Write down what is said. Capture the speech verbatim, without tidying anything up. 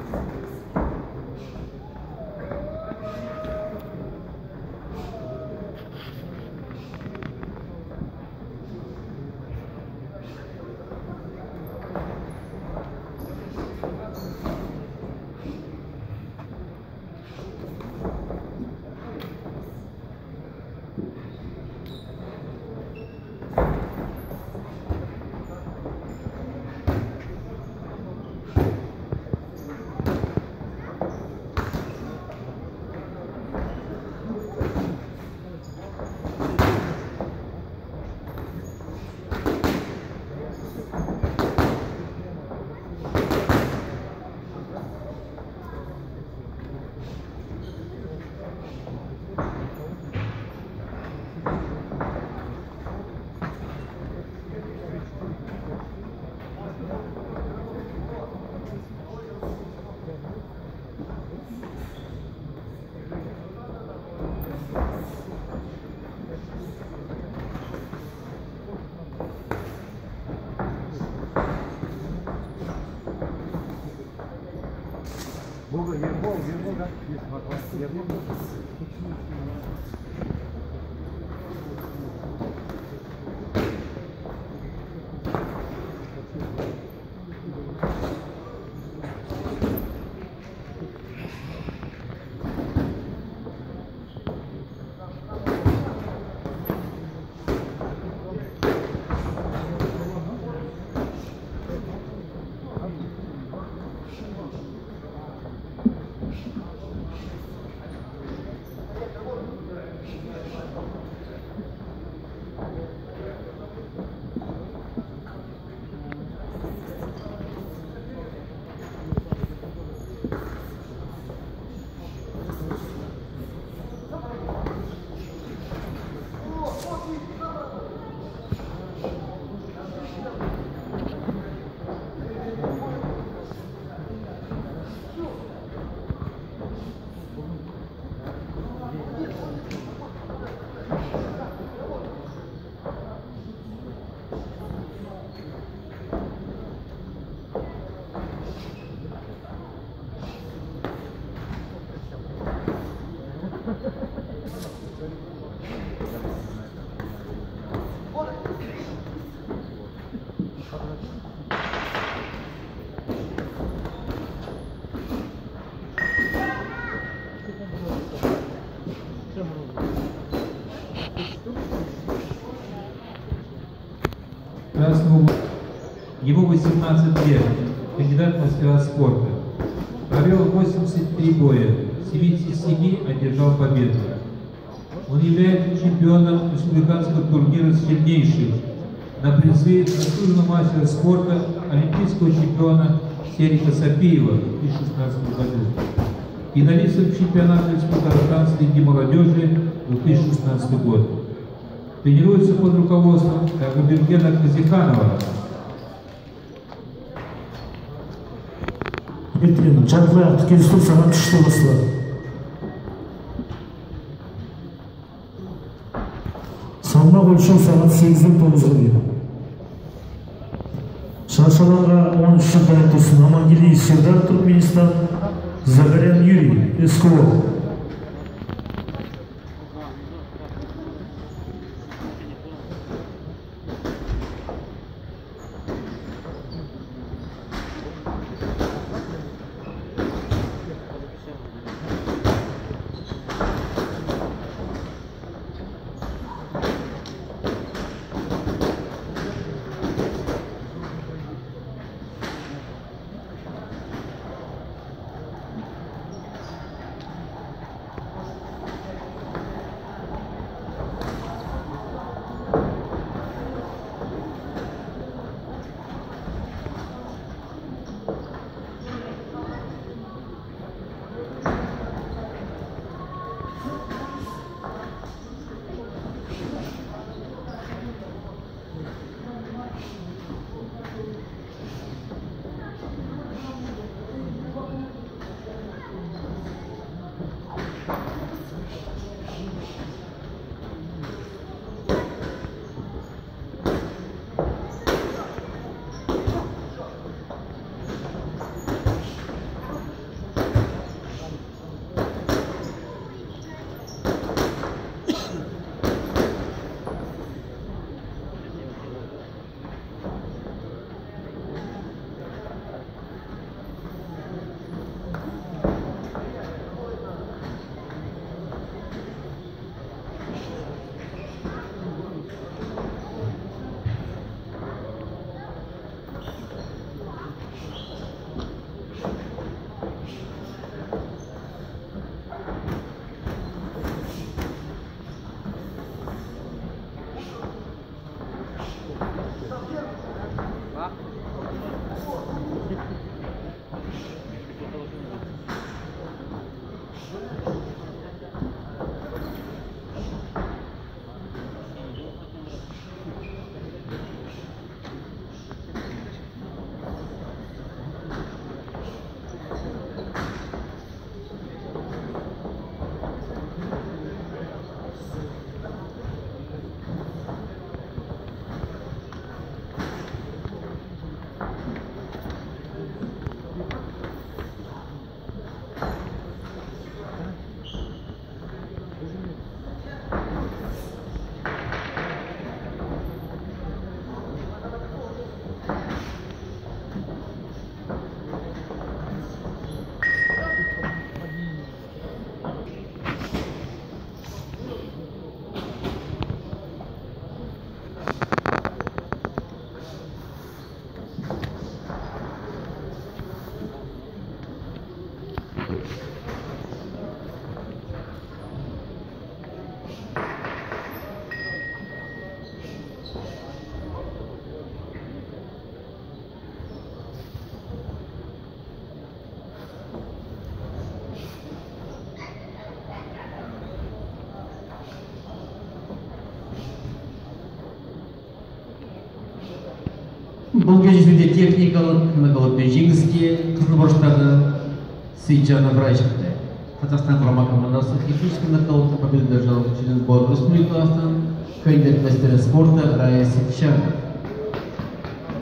Бога, Ербол, Ербол, да? Ербол. Ему восемнадцать лет, кандидат в мастера спорта. Провел восемьдесят три боя, в семидесяти семи одержал победу. Он является чемпионом республиканского турнира «Сильнейший» на призы заслуженного мастера спорта, олимпийского чемпиона Серика Сапиева в две тысячи шестнадцатом году, финалистом чемпионата Республики среди молодежи две тысячи шестнадцатый год. Тренируется под руководством Агабергена Казиханова. Ертең жартылай ақтық келістің сағат үште басталады. Салмақ өлшеу сағат сегізден тоғызға дейін. Шаршаларға он үш жылда тұрсын Амангелиев Сердар, Туркменистан, Загарян Юрий, СКО. Бұл кездесуде техникалық нокаутпен жеңіске қызыл бұрыштағы Сейтжан Ыбырай шықты. Қазақстан құрама командасы технический нокаутқа победу одержал через сбор республики Казахстан, кандидат в мастера спорта Рая Сетчанов.